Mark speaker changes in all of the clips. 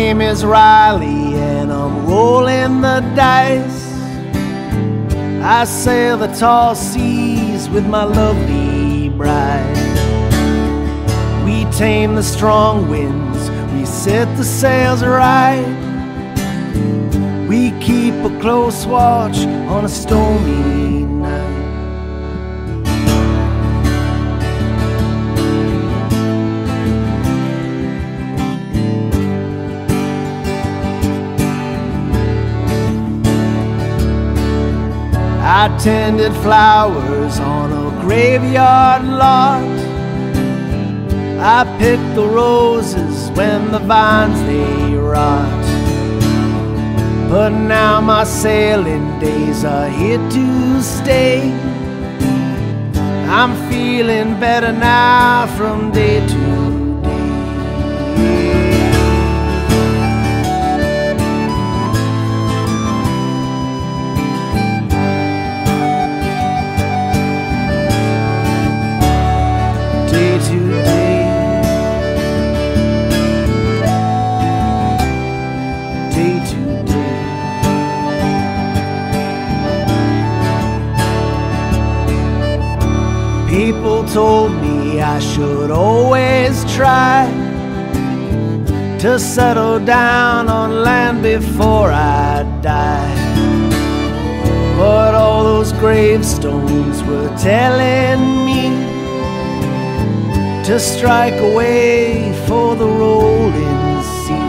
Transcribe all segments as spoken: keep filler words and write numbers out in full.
Speaker 1: name is Riley and I'm rolling the dice. I sail the tall seas with my lovely bride. We tame the strong winds, we set the sails right. We keep a close watch on a stormy night. I tended flowers on a graveyard lot. I picked the roses when the vines they rot. But now my sailing days are here to stay. I'm feeling better now from day to day. Day to day. Day to day. People told me I should always try to settle down on land before I die. But all those gravestones were telling me to strike away for the rolling sea.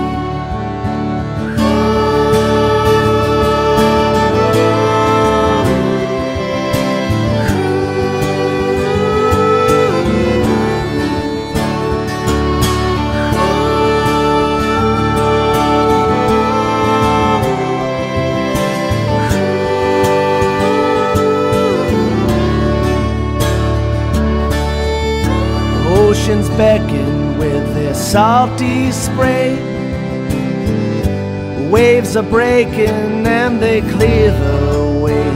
Speaker 1: Oceans beckon with their salty spray. Waves are breaking and they clear the way.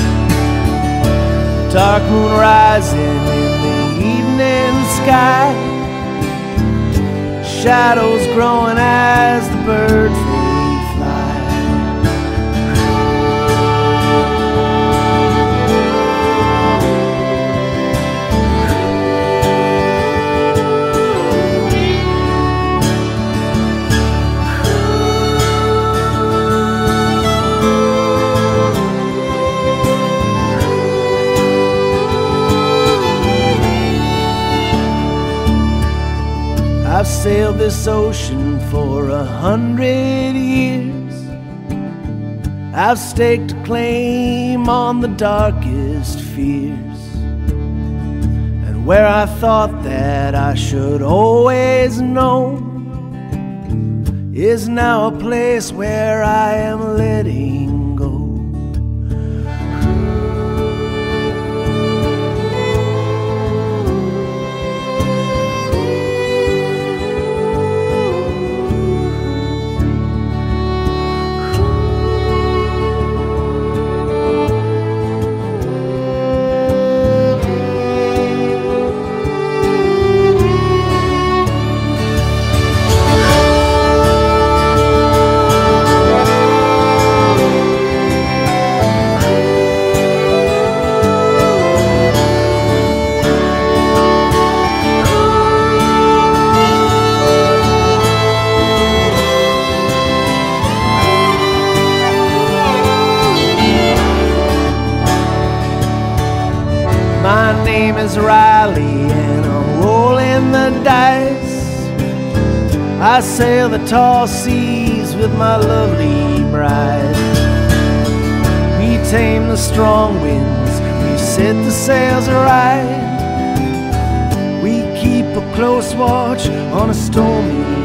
Speaker 1: Dark moon rising in the evening sky. Shadows growing as the birds they fly. I've sailed this ocean for a hundred years. I've staked a claim on the darkest fears. And where I thought that I should always know is now a place where I am letting go. My name is Riley and I'm rolling the dice. I sail the tall seas with my lovely bride. We tame the strong winds, we set the sails right. We keep a close watch on a stormy